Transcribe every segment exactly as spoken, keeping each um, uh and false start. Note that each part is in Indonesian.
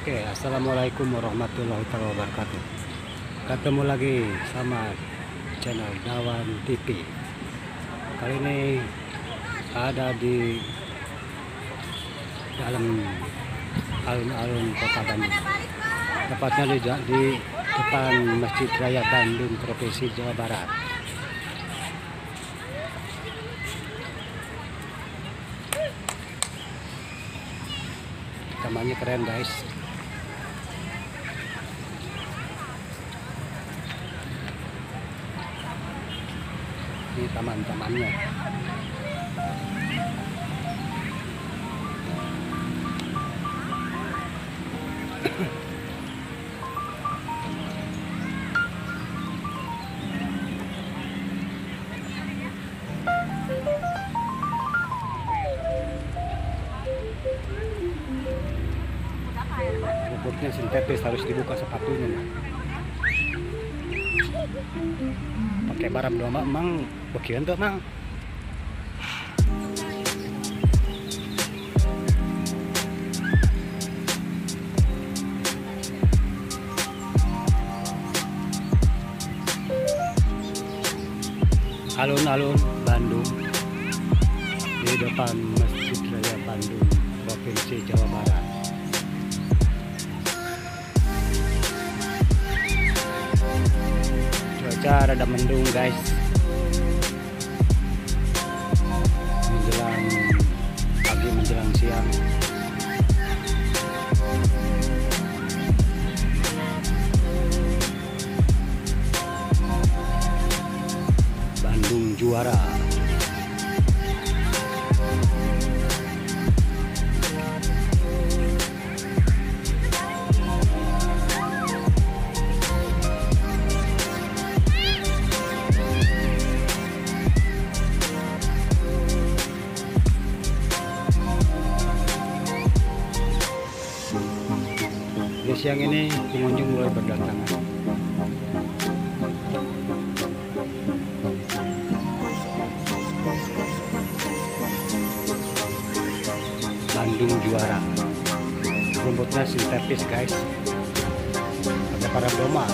Oke, assalamualaikum warahmatullahi wabarakatuh. Ketemu lagi sama channel Dawan T V. Kali ini ada di dalam alun-alun Kota Bandung. Tepatnya di, di depan Masjid Raya Bandung, Provinsi Jawa Barat. Tamannya keren, guys. Ini taman-tamannya. Rumputnya sintetis, harus dibuka sepatunya. Pakai barang doang emang bagian tuh mang. Alun-alun Bandung di depan Masjid Raya Bandung, Provinsi Jawa Barat. Cuaca rada mendung, guys. Menjelang pagi menjelang siang. Bandung juara. Di siang ini pengunjung mulai berdatangan. Bandung juara. Rumputnya sintetis, guys. Ada para doma.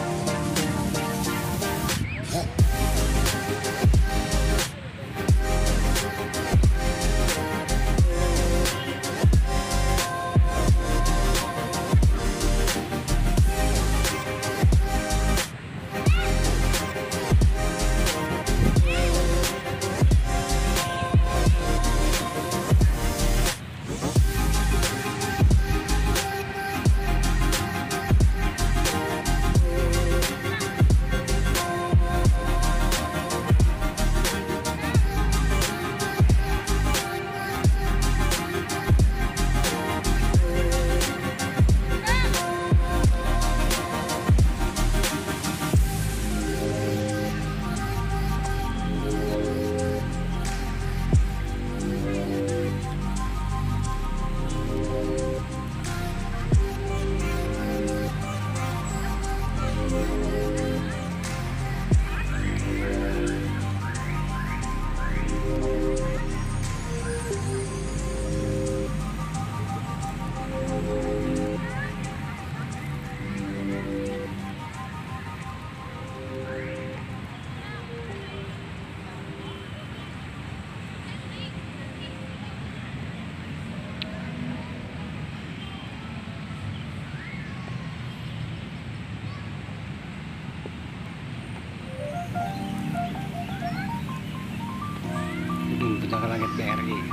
Pencakar langit B R I.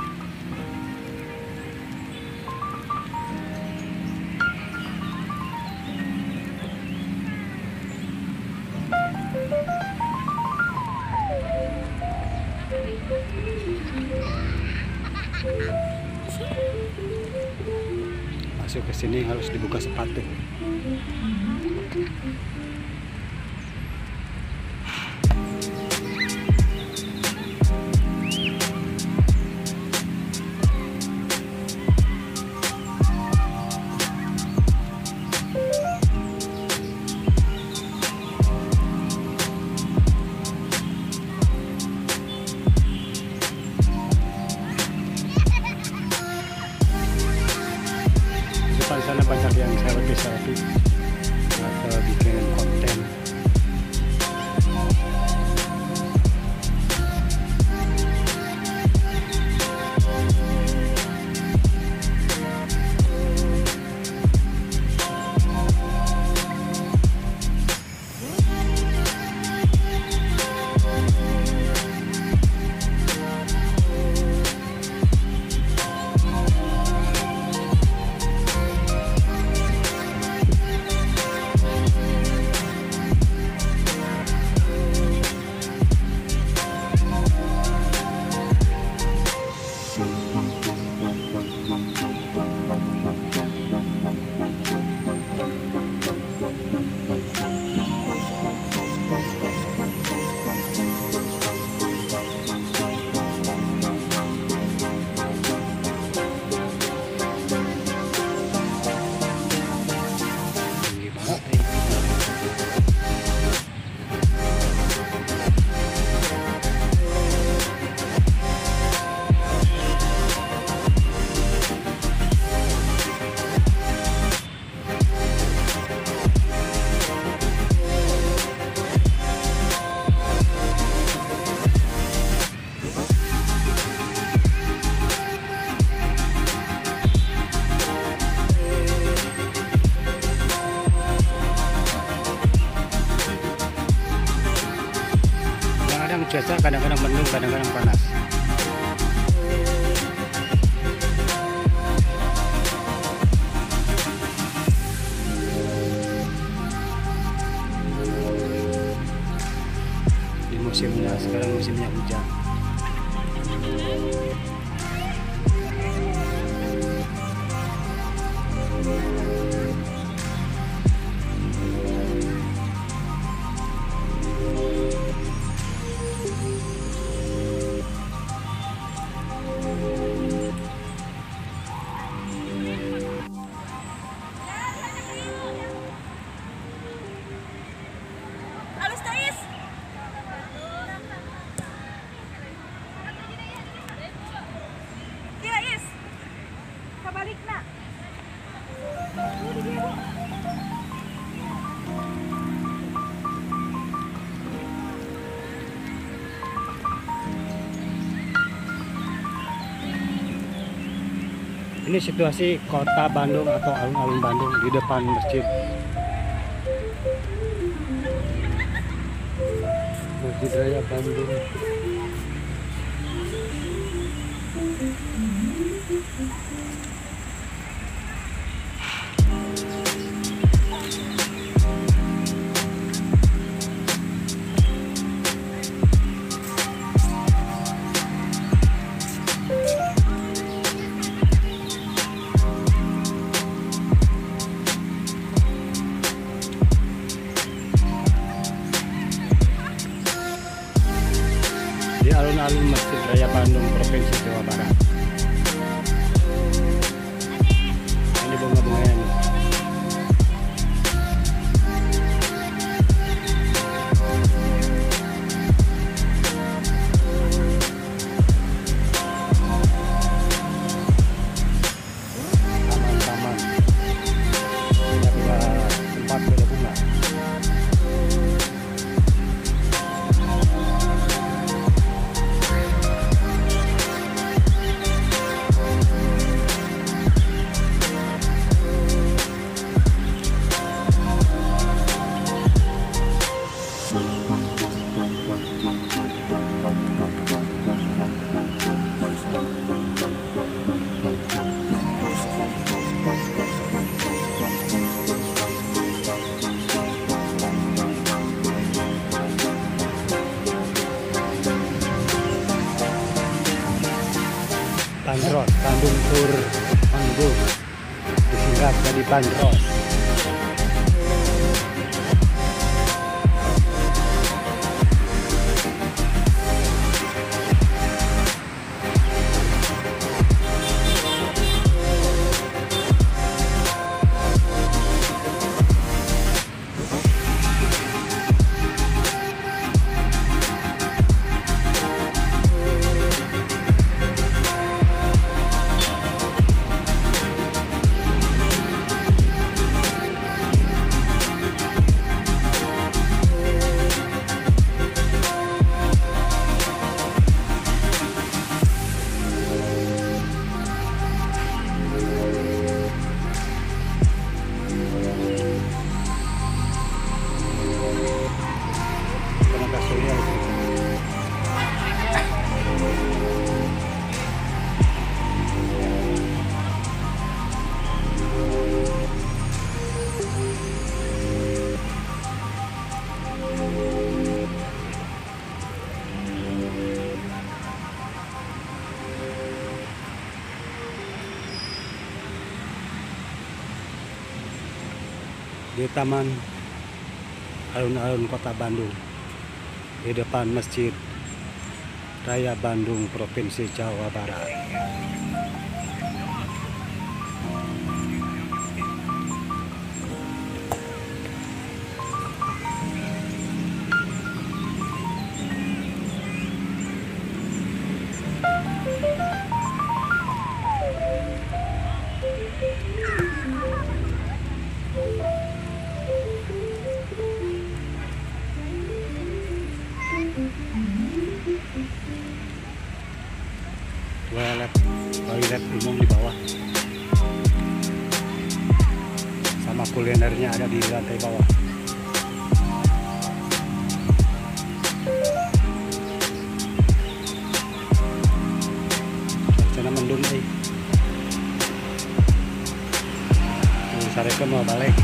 Masuk ke sini harus dibuka sepatu. sana banyak yang selfie-selfie atau bikin konten. Cuaca kadang-kadang mendung, kadang-kadang panas. Di musimnya sekarang musimnya hujan. Ini situasi kota Bandung atau alun-alun Bandung di depan masjid. Masjid Raya Bandung. Di alun-alun Masjid Raya Bandung, Provinsi Jawa Barat. Ini bunga-bunganya nih. Taman-taman. Ini ada tempat beda bunga. Bandros, Bandung Tour Manggung, disingkat jadi Bandros. di Taman Alun-Alun Kota Bandung, di depan Masjid Raya Bandung, Provinsi Jawa Barat. Toilet, toilet umum di bawah, sama kulinernya ada di lantai bawah. Cuaca mendung sih. Tuh sarekeun mau balik.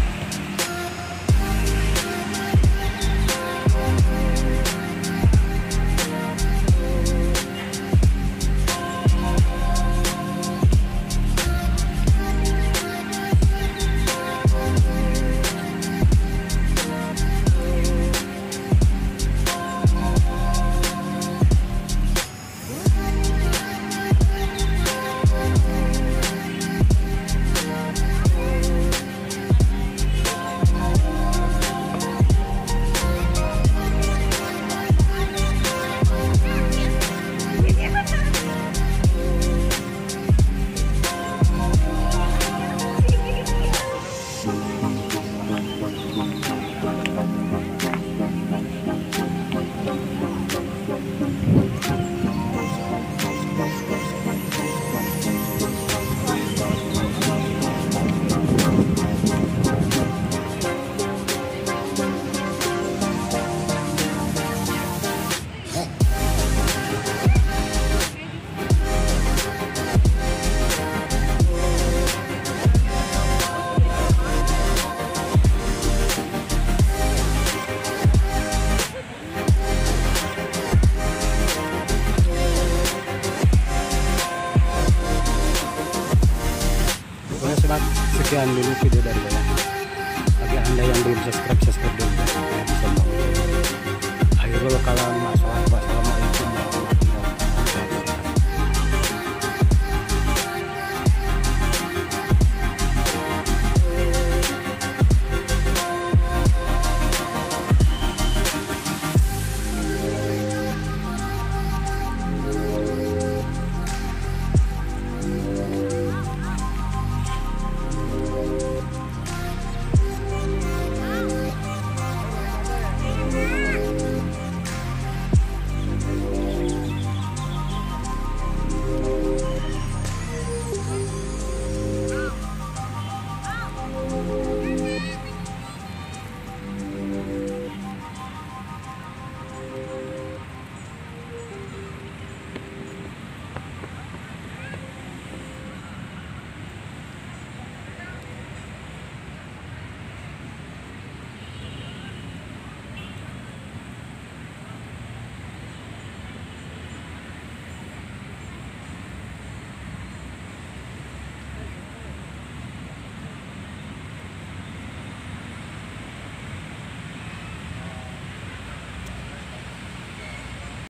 Sekian dulu video dari saya. Bagi anda yang belum subscribe, subscribe dulu. Akhirul kalam, masalah